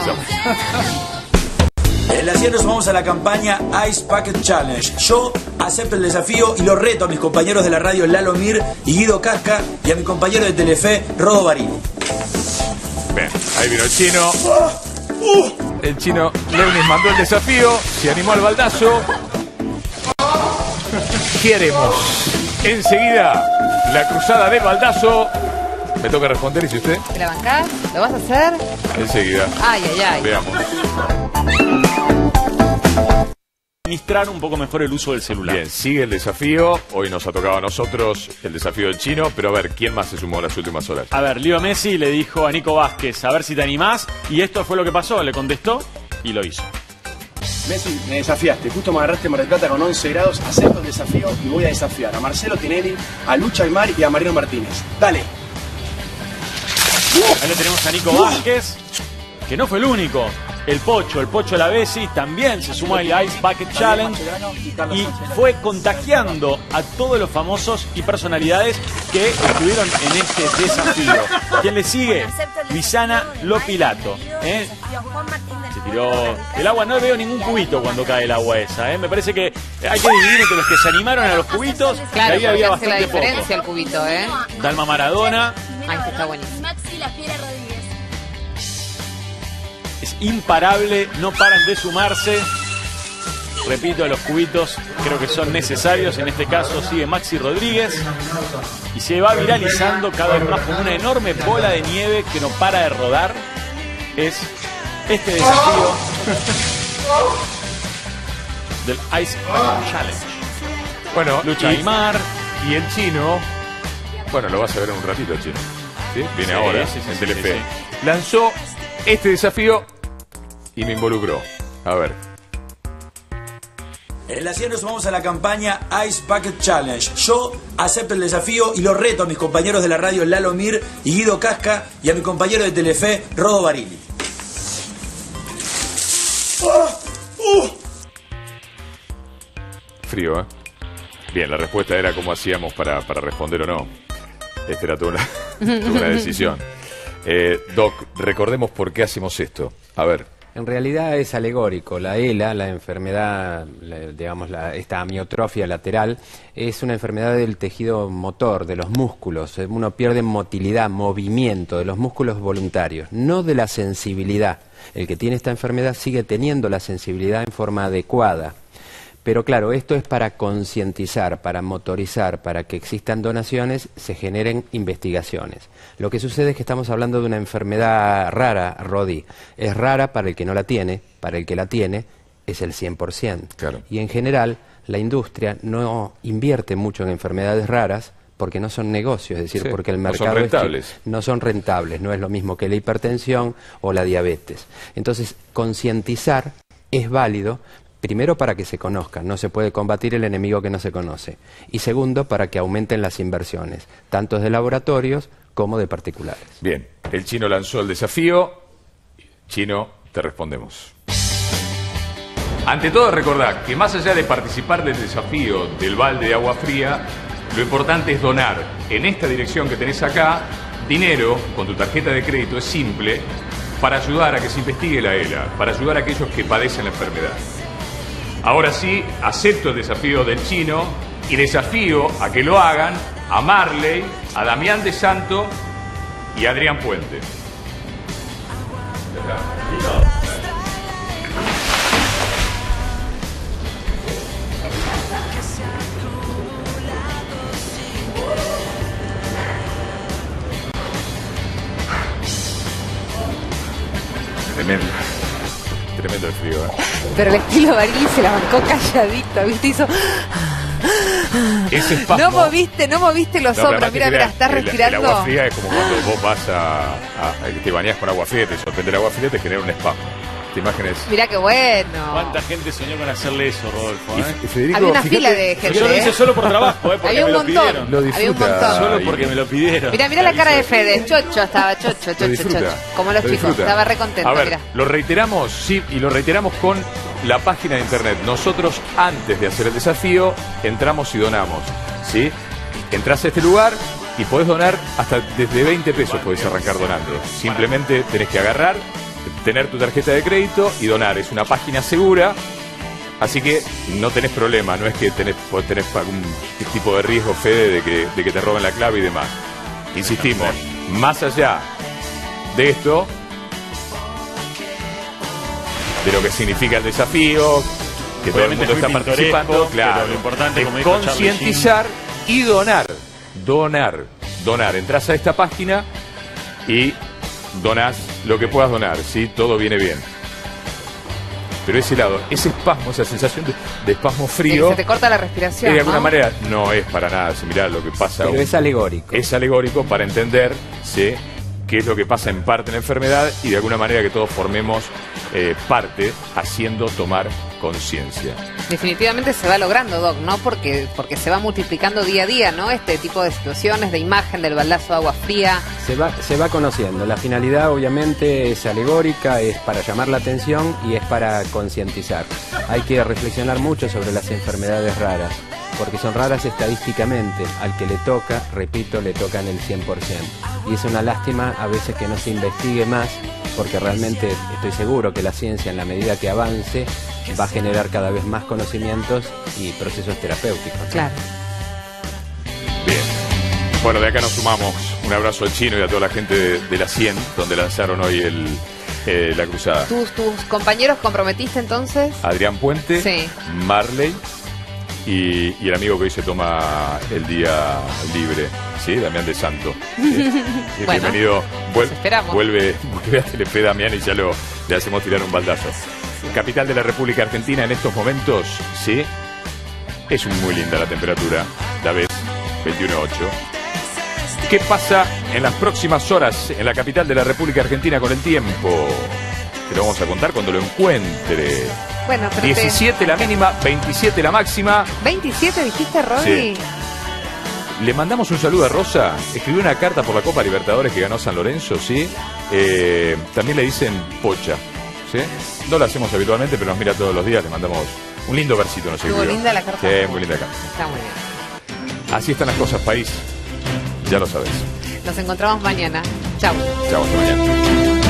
regresamos. En la 100 nos vamos a la campaña Ice Bucket Challenge. Yo acepto el desafío y lo reto a mis compañeros de la radio Lalo Mir y Guido Casca y a mi compañero de Telefe, Rodo Barini. Bien, ahí vino el chino. El chino Leunis mandó el desafío, se animó al baldazo. ¿Qué haremos? Enseguida, la cruzada del baldazo. Me toca responder, ¿y si usted? ¿Te la bancás? ¿Lo vas a hacer? Enseguida. Ay, ay, ay. Veamos. Administrar un poco mejor el uso del celular. Bien, sigue el desafío. Hoy nos ha tocado a nosotros el desafío del chino. Pero a ver, ¿quién más se sumó en las últimas horas? A ver, Leo Messi le dijo a Nico Vázquez, a ver si te animás. Y esto fue lo que pasó, le contestó y lo hizo. Messi, me desafiaste. Justo me agarraste en Mar del Plata con 11 grados. Acepto el desafío y voy a desafiar a Marcelo Tinelli, a Lucha Aymar y a Mariano Martínez. Dale. Ahí lo tenemos a Nico Vázquez, que no fue el único. El Pocho Lavesi también se sumó al Ice Bucket Challenge y fue contagiando a todos los famosos y personalidades que estuvieron en este desafío. ¿Quién le sigue? Luisana Lopilato. Se tiró el agua, no veo ningún cubito cuando cae el agua esa. Me parece que hay que dividir entre los que se animaron a los cubitos. Claro, ahí había hace la bastante diferencia poco. el cubito, Dalma Maradona. Ay, este está buenísimo. Maxi La Fiera Rodríguez. Es imparable, no paran de sumarse. Repito, los cubitos creo que son necesarios. En este caso sigue Maxi Rodríguez. Y se va viralizando cada vez más como una enorme bola de nieve que no para de rodar. Es este desafío del Ice Bucket Challenge. Bueno, Lucha Aymar. Y el chino, bueno, lo vas a ver en un ratito, el chino. ¿Sí? Viene Sí, ahora sí, sí, en sí, Telefe. sí, Lanzó este desafío y me involucró. A ver. En la 100 nos vamos a la campaña Ice Bucket Challenge. Yo acepto el desafío y lo reto a mis compañeros de la radio Lalo Mir y Guido Casca y a mi compañero de Telefe, Rodo Barini. Frío, ¿eh? Bien, la respuesta era cómo hacíamos para responder o no. Esta era toda una decisión. Doc, recordemos por qué hacemos esto. A ver. En realidad es alegórico. La ELA, la enfermedad, digamos, esta amiotrofia lateral, es una enfermedad del tejido motor, de los músculos. Uno pierde motilidad, movimiento de los músculos voluntarios, no de la sensibilidad. El que tiene esta enfermedad sigue teniendo la sensibilidad en forma adecuada. Pero claro, esto es para concientizar, para motorizar, para que existan donaciones, se generen investigaciones. Lo que sucede es que estamos hablando de una enfermedad rara, Rodi. Es rara para el que no la tiene, para el que la tiene es el 100%. Claro. Y en general, la industria no invierte mucho en enfermedades raras porque no son negocios, es decir, Sí, porque el no son mercado rentables. no son rentables, no es lo mismo que la hipertensión o la diabetes. Entonces, concientizar es válido. Primero, para que se conozcan, no se puede combatir el enemigo que no se conoce. Y segundo, para que aumenten las inversiones, tanto de laboratorios como de particulares. Bien, el chino lanzó el desafío. Chino, te respondemos. Ante todo, recordad que más allá de participar del desafío del balde de agua fría, lo importante es donar en esta dirección que tenés acá dinero con tu tarjeta de crédito, es simple, para ayudar a que se investigue la ELA, para ayudar a aquellos que padecen la enfermedad. Ahora sí, acepto el desafío del chino y desafío a que lo hagan a Marley, a Damián de Santo y a Adrián Puente. Tremendo el frío, ¿eh? Pero el estilo Barini se la bancó calladito, ¿viste? Hizo... Ese espasmo. No moviste los hombros, pero mira, estás respirando. El agua fría es como cuando vos vas te bañás con agua fría, te sorprende el agua fría, te genera un espasmo. Esta imagen es... Mirá qué bueno. ¿Cuánta gente soñó con hacerle eso, Rodolfo? Y Federico, Había una fíjate, fila de gente. Yo lo hice solo por trabajo, porque Había un me lo montón. pidieron. Lo Había un disfruta. montón. Solo porque me lo pidieron. Mirá la cara de Fede. Chocho estaba, chocho. Como los Lo chicos. disfruta. Estaba re contento, A ver, mirá. lo reiteramos, sí, y lo reiteramos con la página de internet. Nosotros, antes de hacer el desafío, entramos y donamos, ¿sí? Entrás a este lugar y podés donar hasta desde 20 pesos, podés arrancar donando. Simplemente tenés que agarrar tener tu tarjeta de crédito y donar. Es una página segura, así que no tenés problema. No es que tenés algún tipo de riesgo, Fede, de que te roben la clave y demás. Insistimos, más allá de esto, de lo que significa el desafío, que todo el mundo está participando, claro, lo importante, como es dijo concientizar y donar. Entrás a esta página y donás lo que puedas donar, ¿sí? Todo viene bien. Pero ese lado, ese espasmo, esa sensación de espasmo frío, se te corta la respiración, de alguna ¿no? manera no es para nada similar a lo que pasa. Pero es alegórico. Es alegórico para entender, ¿sí?, qué es lo que pasa en parte en la enfermedad y de alguna manera que todos formemos parte haciendo tomar conciencia. Definitivamente se va logrando, Doc, ¿no? Porque se va multiplicando día a día, ¿no? Este tipo de situaciones, de imagen del baldazo de agua fría. Se va conociendo. La finalidad obviamente es alegórica, es para llamar la atención y es para concientizar. Hay que reflexionar mucho sobre las enfermedades raras, porque son raras estadísticamente. Al que le toca, repito, le tocan el 100%. Y es una lástima a veces que no se investigue más, porque realmente estoy seguro que la ciencia, en la medida que avance, va a generar cada vez más conocimientos y procesos terapéuticos. Claro. Bien. Bueno, de acá nos sumamos. Un abrazo al Chino y a toda la gente de la 100, donde lanzaron hoy la cruzada. ¿Tus compañeros comprometiste entonces? Adrián Puente, Sí. Marley y el amigo que hoy se toma el día libre, ¿sí? Damián de Santo. Bueno, bienvenido. esperamos. Vuelve a Telefe, Damián, y ya le hacemos tirar un baldazo. Capital de la República Argentina en estos momentos, ¿sí? Es muy linda la temperatura, la ves, 21.8. ¿Qué pasa en las próximas horas en la capital de la República Argentina con el tiempo? Te lo vamos a contar cuando lo encuentre. Bueno, pero 17 la mínima, 27 la máxima. 27 dijiste, Rodri. Sí. Le mandamos un saludo a Rosa. Escribió una carta por la Copa Libertadores que ganó San Lorenzo, ¿sí? También le dicen Pocha, ¿sí? No lo hacemos habitualmente, pero nos mira todos los días. Le mandamos un lindo versito, nos escribió. Estuvo linda la carta. Sí, muy linda carta. Está muy bien. Así están las cosas, país. Ya lo sabes. Nos encontramos mañana. Chau. Chao, hasta mañana.